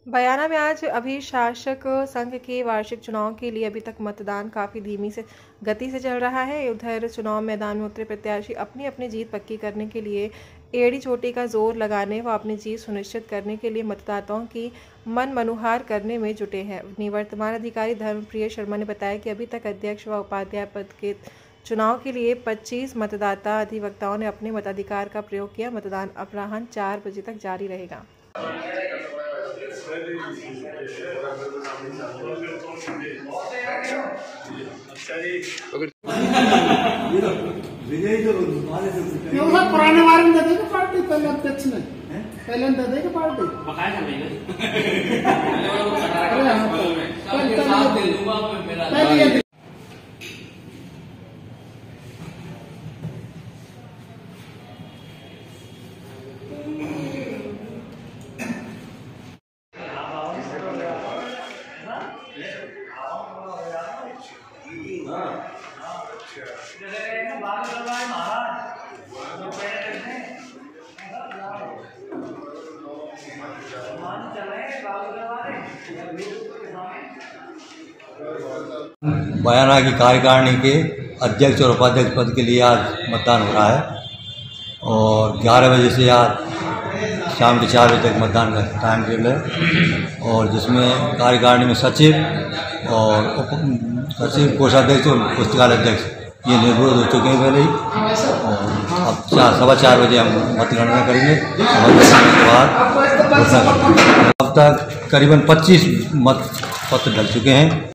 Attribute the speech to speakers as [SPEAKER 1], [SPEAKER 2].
[SPEAKER 1] बयाना में आज अभिशासक संघ के वार्षिक चुनाव के लिए अभी तक मतदान काफ़ी धीमी से गति से चल रहा है। उधर चुनाव मैदान में उतरे प्रत्याशी अपनी अपनी जीत पक्की करने के लिए एड़ी चोटी का जोर लगाने व अपनी जीत सुनिश्चित करने के लिए मतदाताओं की मन मनुहार करने में जुटे हैं। निवर्तमान अधिकारी धर्मप्रिय शर्मा ने बताया कि अभी तक अध्यक्ष व उपाध्याय पद के चुनाव के लिए 25 मतदाता अधिवक्ताओं ने अपने मताधिकार का प्रयोग किया। मतदान अपराह्न 4 बजे तक जारी रहेगा।
[SPEAKER 2] पुराने वारे में देगा पार्टी पहले अध्यक्ष ने पहले देगा पार्टी
[SPEAKER 3] बयाना की कार्यकारिणी के अध्यक्ष और उपाध्यक्ष पद के लिए आज मतदान हो रहा है और 11 बजे से आज शाम के 4 बजे तक मतदान का टाइम टेबल है और जिसमें कार्यकारिणी में सचिव और सचिव, कोषाध्यक्ष और पुस्तकालय अध्यक्ष ये निर्विरोध हो चुके हैं पहले ही और अब 4:15 बजे हम मतगणना करेंगे। मतगणना के बाद घोषणा करेंगे। अब तक करीबन 25 मत पत्र डल चुके हैं।